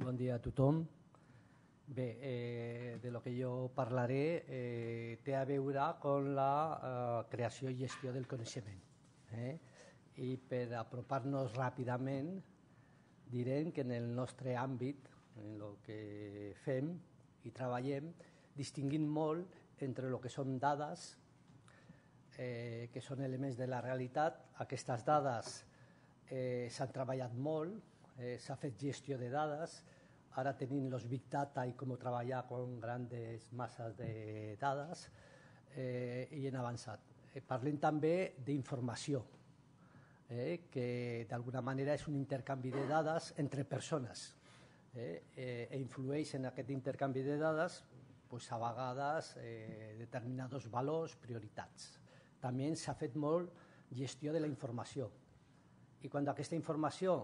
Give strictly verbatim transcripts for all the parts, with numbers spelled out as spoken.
Bon dia a tothom. Bé, eh, de lo que jo parlaré eh, té a veure amb la eh, creació i gestió del coneixement. Eh? I per apropar-nos ràpidament direm que en el nostre àmbit, en el que fem i treballem, distinguim molt entre el que són dades, eh, que són elements de la realitat. Aquestes dades eh, s'han treballat molt, eh, s'ha fet gestió de dades. Ara tenim els Big Data i com treballar amb grans masses de dades eh, i hem avançat. Eh, parlem també d'informació, eh, que d'alguna manera és un intercanvi de dades entre persones eh, eh, i influeix en aquest intercanvi de dades pues, a vegades eh, determinats valors, prioritats. També s'ha fet molt gestió de la informació i quan aquesta informació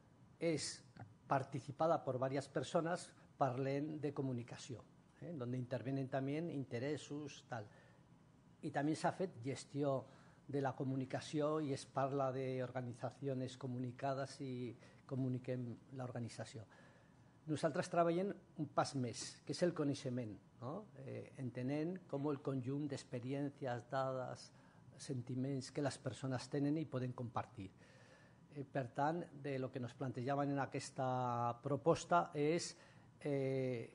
és participada por varias personas, parlen de comunicació, eh, donde intervienen también interessos, tal. I també s'ha fet gestió de la comunicació i es parla d'organitzacions comunicades i comuniquem l'organització. Nosaltres treballem un pas més, que és el coneixement, no? eh, entenent com el conjunt d'experiències, dades, sentiments que les persones tenen i poden compartir. Per tant, de lo que ens plantejaven en aquesta proposta és eh,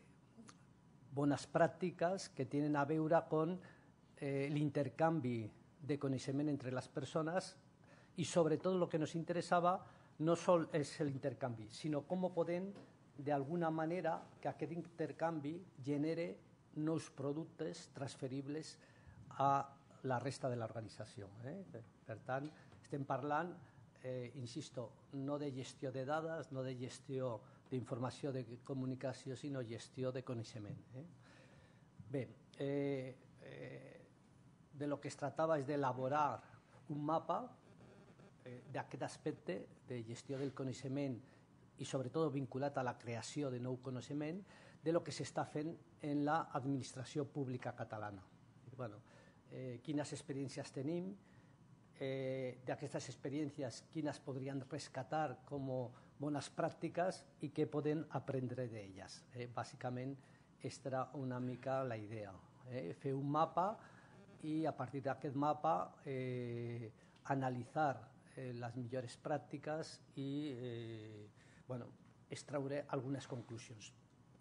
bones pràctiques que tenen a veure amb eh, l'intercanvi de coneixement entre les persones i sobretot el que ens interessava no sol és l'intercanvi, sinó com podem d'alguna manera que aquest intercanvi genere nous productes transferibles a la resta de l'organització. Eh? Per tant, estem parlant Eh, insisto, no de gestió de dades, no de gestió d'informació de comunicació, sinó gestió de coneixement. Eh? Bé, eh, eh, de lo que es tractava és d'elaborar un mapa eh, d'aquest aspecte de gestió del coneixement i sobretot vinculat a la creació de nou coneixement de lo que s'està fent en l'administració pública catalana. Bueno, eh, quines experiències tenim, Eh, d'aquestes experiències quines podrien rescatar com bones pràctiques i què poden aprendre d'elles. Eh, bàsicament, aquesta era una mica la idea. Eh? Fer un mapa i a partir d'aquest mapa eh, analitzar eh, les millors pràctiques i eh, bueno, extraure algunes conclusions.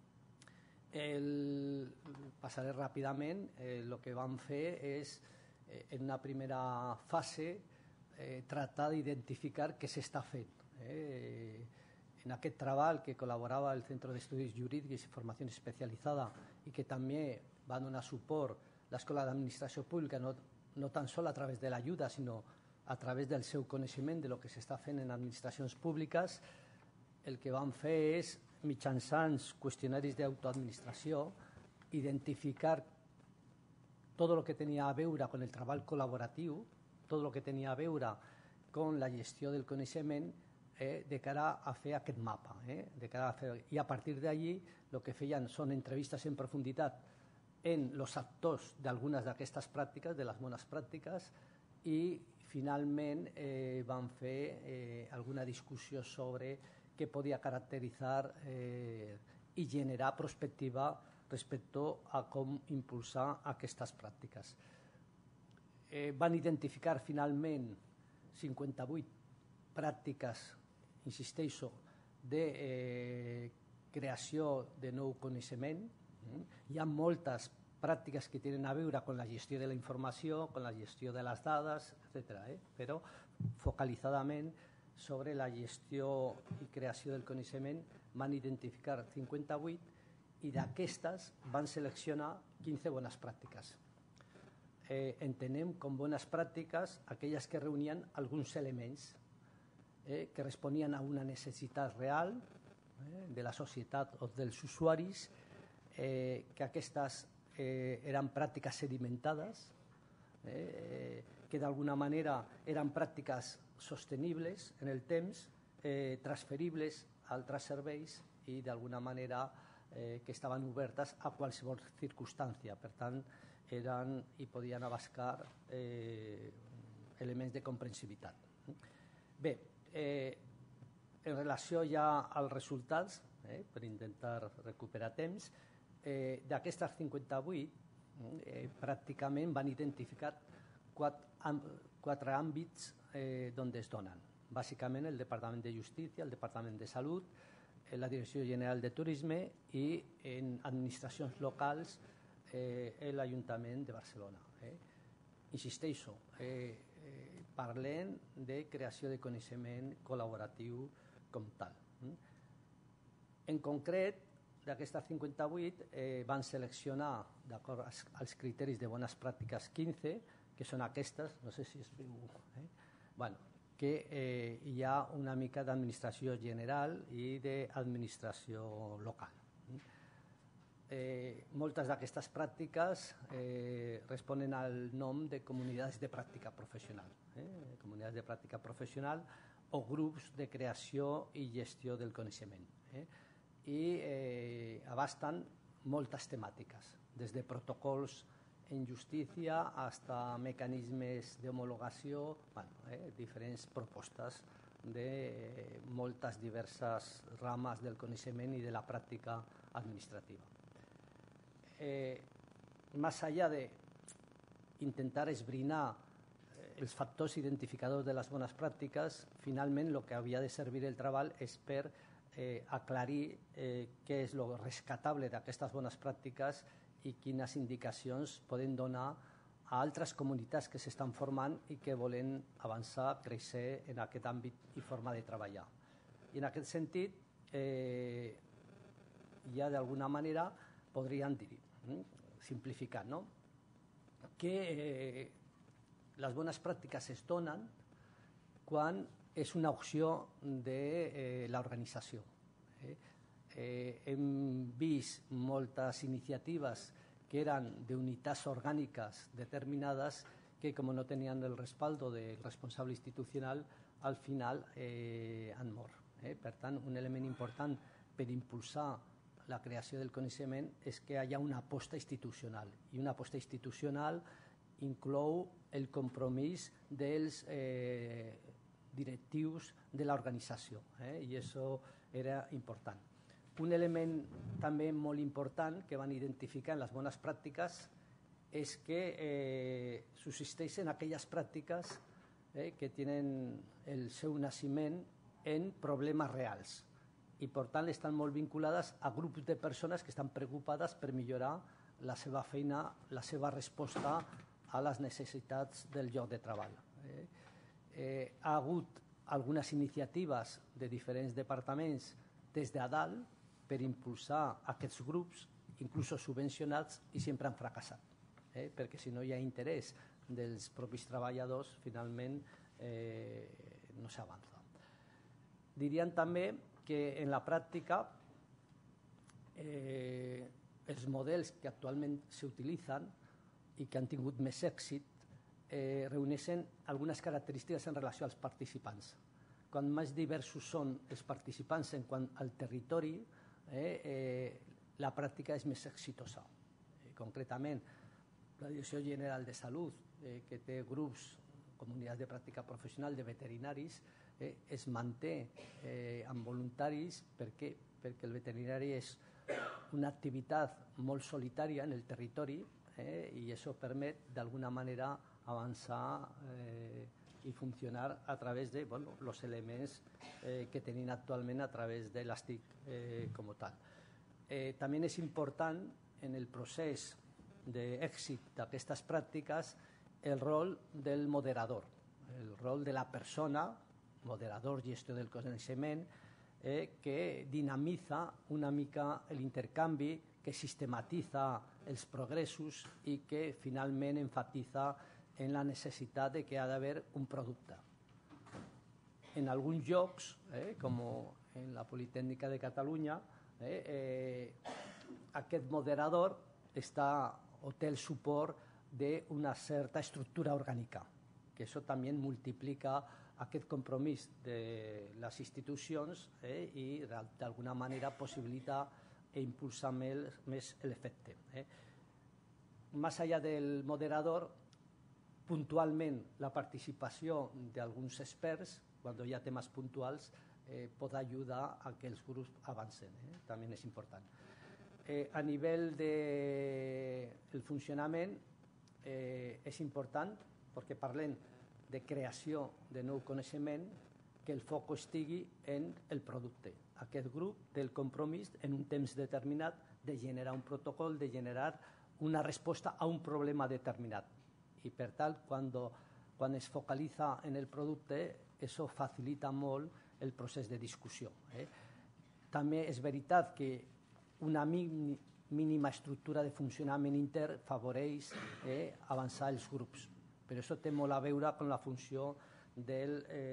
El, passaré ràpidament. Eh, el que vam fer és en una primera fase eh, tractar d'identificar què s'està fent. Eh, en aquest treball que col·laborava el Centre d'Estudis Jurídics i Formació Especialitzada i que també va donar suport l'Escola d'Administració Pública, no, no tan sol a través de l'ajuda, sinó a través del seu coneixement de lo que s'està fent en administracions públiques, el que vam fer és, mitjançant qüestionaris d'autoadministració, identificar tot el que tenia a veure amb el treball col·laboratiu, tot el que tenia a veure amb la gestió del coneixement eh, de cara a fer aquest mapa. Eh, de cara a fer... I a partir d'allí el que feien són entrevistes en profunditat en els actors d'algunes d'aquestes pràctiques, de les bones pràctiques, i finalment eh, van fer eh, alguna discussió sobre què podia caracteritzar eh, i generar perspectiva respecte a com impulsar aquestes pràctiques. Eh, van identificar finalment cinquanta-vuit pràctiques, insisteixo, de eh, creació de nou coneixement. Hi ha moltes pràctiques que tenen a veure amb la gestió de la informació, amb la gestió de les dades, etcètera. Eh? Però focalitzadament sobre la gestió i creació del coneixement van identificar cinquanta-vuit i d'aquestes van seleccionar quinze bones pràctiques. Eh, entenem com bones pràctiques aquelles que reunien alguns elements eh, que responien a una necessitat real eh, de la societat o dels usuaris, eh, que aquestes eh, eren pràctiques sedimentades, eh, que d'alguna manera eren pràctiques sostenibles en el temps, eh, transferibles a altres serveis i d'alguna manera Eh, que estaven obertes a qualsevol circumstància. Per tant, eren i podien abascar eh, elements de comprensibilitat. Bé, eh, en relació ja als resultats, eh, per intentar recuperar temps, eh, d'aquestes cinquanta-vuit, eh, pràcticament van identificar quatre, quatre àmbits eh, on es donen. Bàsicament el Departament de Justícia, el Departament de Salut, eh, la Direcció General de Turisme i en administracions locals eh, l'Ajuntament de Barcelona. Eh. Insisteixo, eh, eh, parlem de creació de coneixement col·laboratiu com tal. En concret, d'aquestes cinquanta-vuit eh, van seleccionar, d'acord als criteris de bones pràctiques, quinze, que són aquestes, no sé si es veu, eh? bueno, que eh, hi ha una mica d'administració general i d'administració local. Eh, moltes d'aquestes pràctiques eh, responen al nom de comunitats de pràctica professional, eh? comunitats de pràctica professional o grups de creació i gestió del coneixement. Eh? I eh, abasten moltes temàtiques, des de protocols en justícia fins a mecanismes d'homologació, bueno, eh, diferents propostes de eh, moltes diverses rames del coneixement i de la pràctica administrativa. Eh, más allá de intentar esbrinar els factors identificadors de les bones pràctiques, finalment el que havia de servir el treball és per eh, aclarir eh, què és el rescatable d'aquestes bones pràctiques i quines indicacions poden donar a altres comunitats que s'estan formant i que volen avançar, créixer en aquest àmbit i forma de treballar. I en aquest sentit, eh, ja d'alguna manera podríem dir, eh, simplificant, no? que eh, les bones pràctiques es donen quan és una opció de eh, l'organització. Eh? Eh, hem vist moltes iniciatives que eren d'unitats orgàniques determinades que, com no tenien el respaldo del responsable institucional, al final eh, han mort. Eh? Per tant, un element important per impulsar la creació del coneixement és que hi ha una aposta institucional, i una aposta institucional inclou el compromís dels eh, directius de l'organització, eh? i això era important. Un element també molt important que van identificar en les bones pràctiques és que eh, subsisteixen aquelles pràctiques eh, que tenen el seu naixement en problemes reals i per tant estan molt vinculades a grups de persones que estan preocupades per millorar la seva feina, la seva resposta a les necessitats del lloc de treball. Eh, eh, ha hagut algunes iniciatives de diferents departaments des de dalt per impulsar aquests grups, inclús subvencionats, i sempre han fracassat, eh, perquè si no hi ha interès dels propis treballadors, finalment eh, no s'avança. Diríem també que en la pràctica eh, els models que actualment s'utilitzen i que han tingut més èxit eh, reuneixen algunes característiques en relació als participants. Quan més diversos són els participants en quant al territori, eh, eh, la pràctica és més exitosa. Eh, concretament, la Direcció General de Salut, eh, que té grups, comunitats de pràctica professional de veterinaris, eh, es manté eh, amb voluntaris. Per què? Perquè el veterinari és una activitat molt solitària en el territori, eh, i això permet d'alguna manera avançar eh, i funcionar a través de bueno, los elements eh, que tenim actualment a través de l'S T I C eh, com tal. Eh, també és important en el procés d'èxit d'aquestes pràctiques el rol del moderador, el rol de la persona, moderador, gestor del coneixement, eh, que dinamitza una mica l'intercanvi, que sistematitza els progressos i que finalment enfatitza en la necessitat de que ha d'haver un producte. En alguns llocs, eh, com en la Politècnica de Catalunya, eh, eh, aquest moderador està o té el suport d'una certa estructura orgànica, que això també multiplica aquest compromís de les institucions eh, i d'alguna manera possibilita e impulsa més, més l'efecte. Eh. Més allà del moderador, puntualment la participació d'alguns experts, quan hi ha temes puntuals, eh, pot ajudar a que els grups avancen, eh? També és important. Eh, a nivell del de funcionament eh, és important perquè parlem de creació de nou coneixement, que el foc estigui en el producte. Aquest grup té el compromís en un temps determinat de generar un protocol, de generar una resposta a un problema determinat. I per tant, quan, quan es focalitza en el producte, això facilita molt el procés de discussió. Eh? També és veritat que una mínima estructura de funcionament intern favoreix eh, avançar els grups, però això té molt a veure amb la funció del,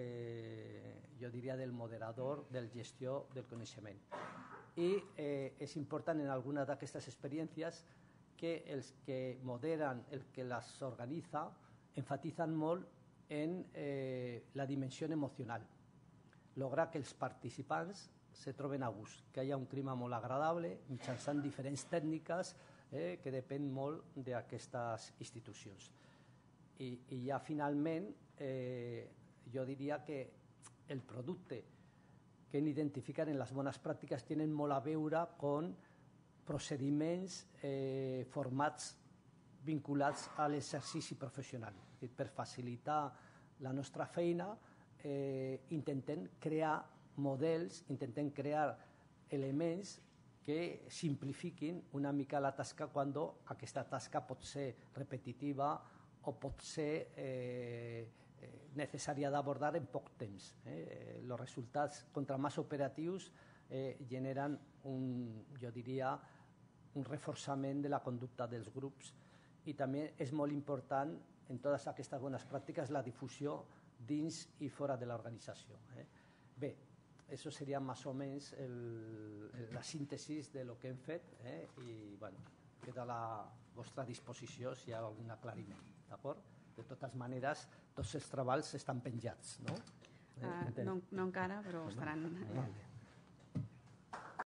eh, jo diria, del moderador, del gestió del coneixement. I eh, és important en algunes d'aquestes experiències que els que moderen, el que les organitza, enfatitzen molt en eh, la dimensió emocional. Lograr que els participants se troben a gust, que hi ha un clima molt agradable mitjançant diferents tècniques eh, que depèn molt d'aquestes institucions. I, i ja finalment eh, jo diria que el producte que hem identificat en les bones pràctiques tenen molt a veure amb procediments, eh, formats vinculats a l'exercici professional. Per facilitar la nostra feina eh, intentem crear models, intentem crear elements que simplifiquin una mica la tasca quan aquesta tasca pot ser repetitiva o pot ser eh, necessària d'abordar en poc temps. Eh? Els resultats contra més operatius eh, generen un, jo diria, un reforçament de la conducta dels grups i també és molt important en totes aquestes bones pràctiques la difusió dins i fora de l'organització. Eh? Bé, això seria més o menys el, la síntesi de lo que hem fet eh? I bueno, queda a la vostra disposició si hi ha algun aclariment. D'acord? De totes maneres, tots els treballs estan penjats, no? Uh, no, no encara, però estaran... Vale.